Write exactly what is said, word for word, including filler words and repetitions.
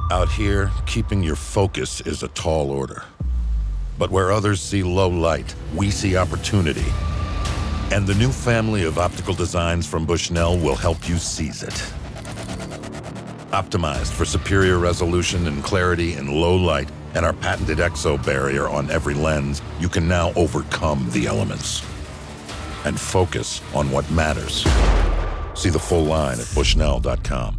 Out here, keeping your focus is a tall order. But where others see low light, we see opportunity. And the new family of optical designs from Bushnell will help you seize it. Optimized for superior resolution and clarity in low light, and our patented exo barrier on every lens, you can now overcome the elements and focus on what matters. See the full line at bushnell dot com.